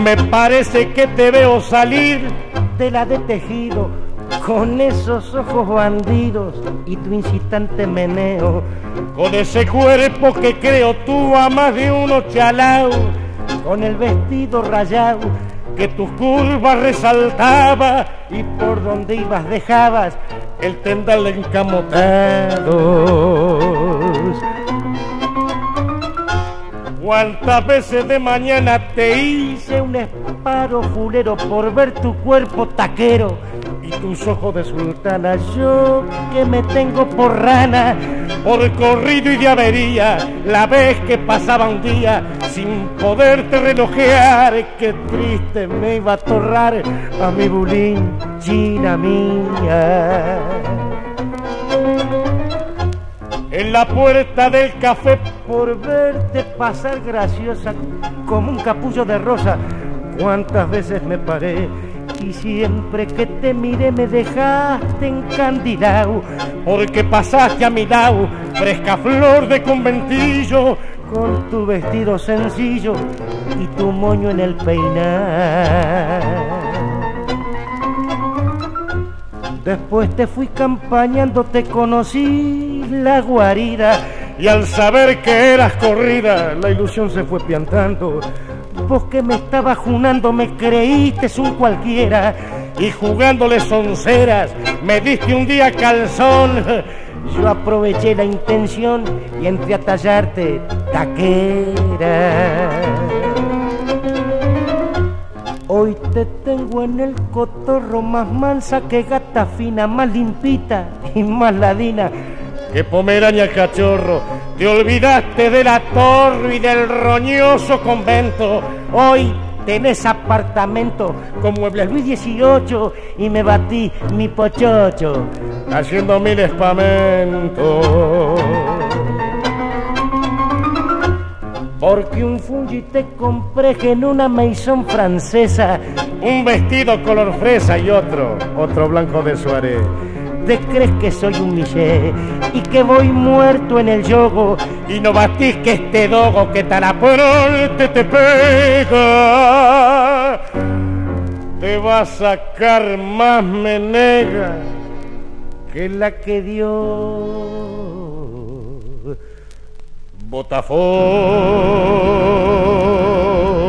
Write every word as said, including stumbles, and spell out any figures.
Me parece que te veo salir de la de tejido, con esos ojos bandidos y tu incitante meneo, con ese cuerpo que creo tú a más de uno chalao, con el vestido rayado que tus curvas resaltaba y por donde ibas dejabas el tendal encamotados. ¿Cuántas veces de mañana te hice un esparo fulero por ver tu cuerpo taquero y tus ojos de sultana? Yo que me tengo por rana, por corrido y de avería, la vez que pasaba un día sin poderte relojear, qué triste me iba a torrar a mi bulín, china mía. En la puerta del café por verte pasar graciosa como un capullo de rosa, cuántas veces me paré y siempre que te miré me dejaste encandilado, porque pasaste a mi lado, fresca flor de conventillo, con tu vestido sencillo y tu moño en el peinar. Después te fui campañando, te conocí la guarida y al saber que eras corrida, la ilusión se fue piantando. Vos que me estabas junando me creíste un cualquiera y jugándole sonceras me diste un día calzón. Yo aproveché la intención y entré a tallarte taquera. Hoy te tengo en el cotorro más mansa que gata fina, más limpita y más ladina que pomeraña cachorro. Te olvidaste de la torre y del roñoso convento. Hoy tenés apartamento con muebles Luis dieciocho y me batí mi pochocho haciendo mil espamentos. Porque un fungi te compré en una maison francesa, un vestido color fresa y otro, otro blanco de soirée. Te crees que soy un miché y que voy muerto en el yogo y no batís que este dogo que tan a te te pega. Te va a sacar más menega que la que dio Botafón.